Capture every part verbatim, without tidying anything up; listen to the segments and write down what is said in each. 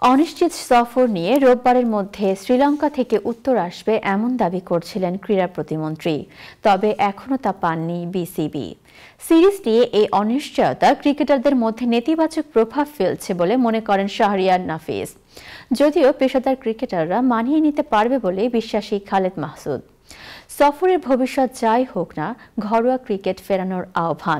অনিশ্চিত সফর নিয়ে রোববারের মধ্যে শ্রীলঙ্কা থেকে উত্তর আসবে এমন দাবি করছিলেন ক্রীড়া প্রতিমন্ত্রী, তবে এখনো তা পাননি বিসিবি। সিরিজ নিয়ে এই অনিশ্চয়তা ক্রিকেটারদের মধ্যে নেতিবাচক প্রভাব ফেলছে বলে মনে করেন শাহরিয়ার নাফিস। যদিও পেশাদার ক্রিকেটাররা মানিয়ে নিতে পারবে বলে বিশ্বাসী খালেদ মাহসুদ। সফরের ভবিষ্যৎ যাই হোক না, ঘরোয়া ক্রিকেট ফেরানোর আহ্বান।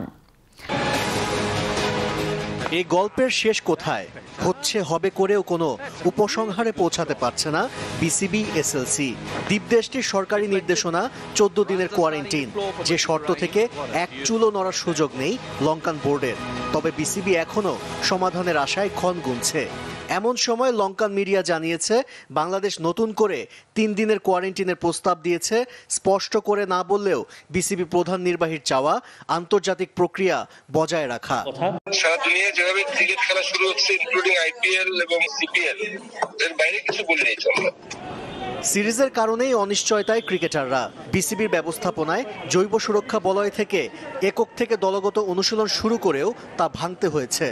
এই গল্পের শেষ কোথায় হচ্ছে হবে করেও কোনো উপসংহারে পৌঁছাতে পারছে না বিসিবি এসএলসি। দ্বীপদেশটির সরকারি নির্দেশনা চোদ্দ দিনের কোয়ারেন্টিন, যে শর্ত থেকে এক চুলো নড়ার সুযোগ নেই লঙ্কান বোর্ডের। তবে বিসিবি এখনো সমাধানের আশায় ক্ষণ গুনছে। এমন সময় লঙ্কান মিডিয়া জানিয়েছে বাংলাদেশ নতুন করে তিন দিনের কোয়ারেন্টিনের প্রস্তাব দিয়েছে। স্পষ্ট করে না বললেও বিসিবি প্রধান নির্বাহীর চাওয়া আন্তর্জাতিক প্রক্রিয়া বজায় রাখা। সারা দুনিয়া যেভাবে ক্রিকেট খেলা শুরু হচ্ছে, ইনক্লুডিং আইপিএল এবং সিপিএল, এর বাইরে কিছু বলিনি চলবে। সিরিজের কারণেই অনিশ্চয়তায় ক্রিকেটাররা। বিসিবির ব্যবস্থাপনায় জৈব সুরক্ষা বলয় থেকে একক থেকে দলগত অনুশীলন শুরু করেও তা ভাঙতে হয়েছে।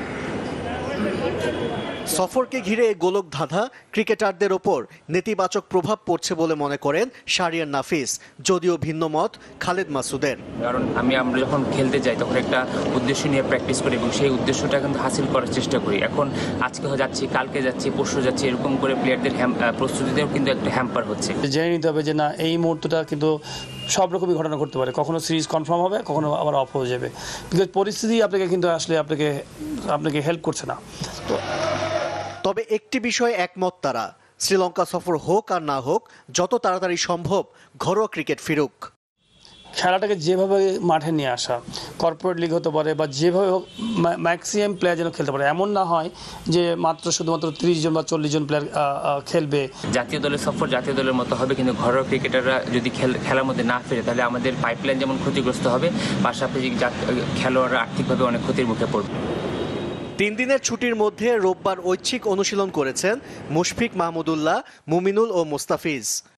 সফরকে ঘিরে গোলক ধাঁধা ক্রিকেটারদের ওপর নেতিবাচক প্রভাব পড়ছে বলে মনে করেন শাহরিয়ার নাফিস, যদিও ভিন্ন মত খালেদ মাসুদের। কারণ আমি আমরা যখন খেলতে যাই তখন একটা উদ্দেশ্য নিয়ে প্র্যাকটিস করি এবং সেই উদ্দেশ্যটা কিন্তু হাসিল করার চেষ্টা করি। এখন আজকে যাচ্ছি, কালকে যাচ্ছি, পরশু যাচ্ছি, এরকম করে প্লেয়ারদের প্রস্তুতিতেও কিন্তু একটা হ্যাম্পার হচ্ছে। জেনে নিতে হবে যে না, এই মুহূর্তটা কিন্তু সব রকমই ঘটনা করতে পারে। কখনো সিরিজ কনফার্ম হবে, কখনো আবার অফ হয়ে যাবে। বিকজ পরিস্থিতি আপনাকে কিন্তু আসলে আপনাকে আপনাকে হেল্প করছে না। তবে একটি বিষয়ে একমত তারা, শ্রীলঙ্কা সফর হোক আর না হোক, যত তাড়াতাড়ি সম্ভব ঘরোয়া ক্রিকেট ফিরুক। খেলাটাকে যেভাবে মাঠে নিয়ে আসা, কর্পোরেট লিগ হতে পারে বা যেভাবে হোক, ম্যাক্সিমাম প্লেয়ার যেন খেলতে পারে। এমন না হয় যে মাত্র শুধুমাত্র ত্রিশ জন বা চল্লিশ জন প্লেয়ার খেলবে। জাতীয় দলের সফর জাতীয় দলের মতো হবে, কিন্তু ঘরোয়া ক্রিকেটাররা যদি খেলার মধ্যে না ফেরে তাহলে আমাদের পাইপলাইন যেমন ক্ষতিগ্রস্ত হবে, পাশাপাশি খেলোয়াড়রা আর্থিকভাবে অনেক ক্ষতির মুখে পড়বে। তিন দিনের ছুটির মধ্যে রোববার ঐচ্ছিক অনুশীলন করেছেন মুশফিক মাহমুদুল্লাহ, মুমিনুল ও মোস্তাফিজ।